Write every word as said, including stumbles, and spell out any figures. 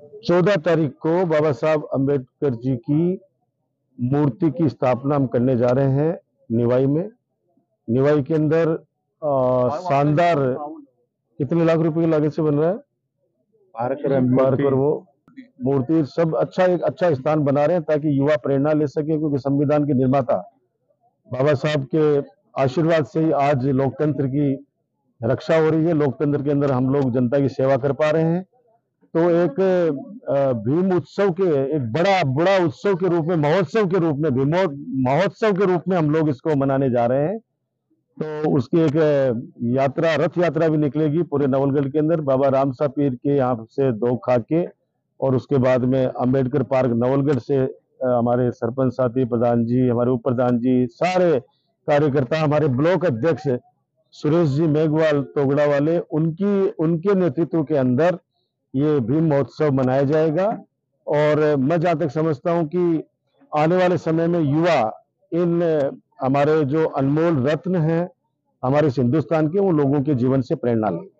चौदह तारीख को बाबा साहब अम्बेडकर जी की मूर्ति की स्थापना हम करने जा रहे हैं निवाई में। निवाई के अंदर आ, शानदार कितने लाख रुपए की लागत से बन रहा है पारकर वो मूर्ति सब अच्छा एक अच्छा स्थान बना रहे हैं ताकि युवा प्रेरणा ले सके, क्योंकि संविधान के निर्माता बाबा साहब के आशीर्वाद से ही आज लोकतंत्र की रक्षा हो रही है। लोकतंत्र के अंदर हम लोग जनता की सेवा कर पा रहे हैं। तो एक भीम उत्सव के एक बड़ा बड़ा उत्सव के रूप में, महोत्सव के रूप में, भीमो महोत्सव के रूप में हम लोग इसको मनाने जा रहे हैं। तो उसकी एक यात्रा, रथ यात्रा भी निकलेगी पूरे नवलगढ़ के अंदर, बाबा रामसा पीर के यहाँ से दो खाके, और उसके बाद में अंबेडकर पार्क नवलगढ़ से हमारे सरपंच साथी, प्रधान जी, हमारे उप प्रधान जी, सारे कार्यकर्ता, हमारे ब्लॉक अध्यक्ष सुरेश जी मेघवाल तोगड़ा वाले, उनकी उनके नेतृत्व के अंदर ये भीम महोत्सव मनाया जाएगा। और मैं जहां तक समझता हूं कि आने वाले समय में युवा इन हमारे जो अनमोल रत्न हैं हमारे हिंदुस्तान के, उन लोगों के जीवन से प्रेरणा लें।